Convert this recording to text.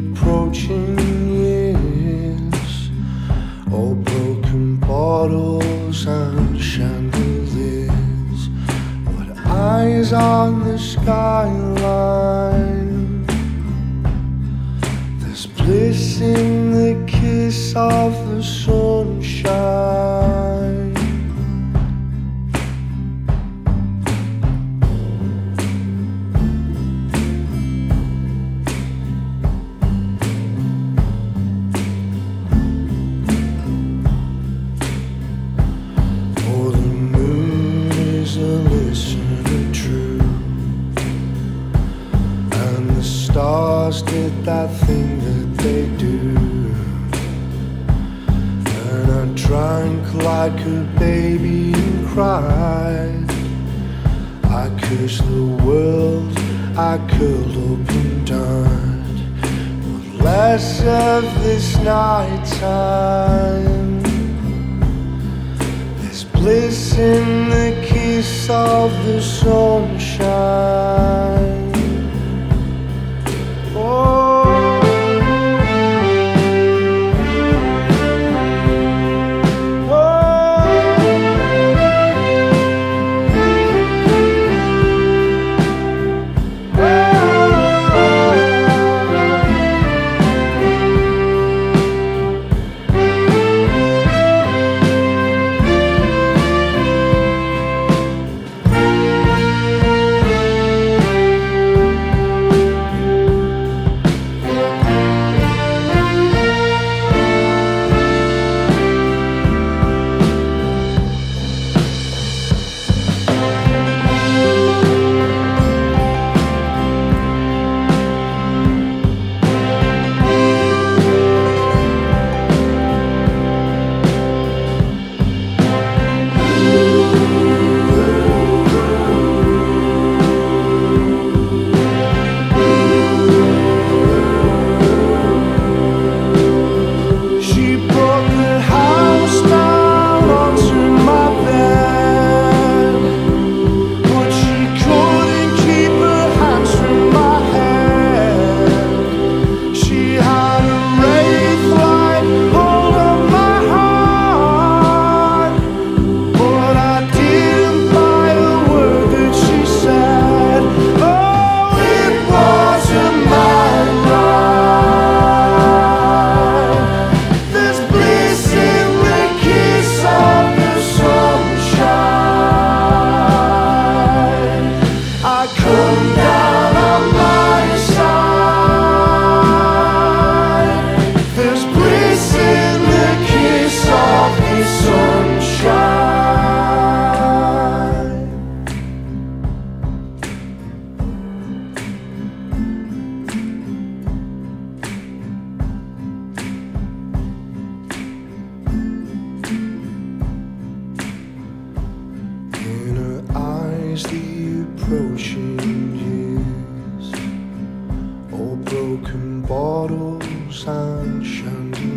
approaching years, all broken bottles and chandeliers, but eyes on the skyline. There's bliss in the kiss of the sunshine. Stars did that thing that they do, and I drank like a baby and cried. I cursed the world, I curled up and died. But less of this night time. There's bliss in the kiss of the sunshine. Broken bottles and chandeliers.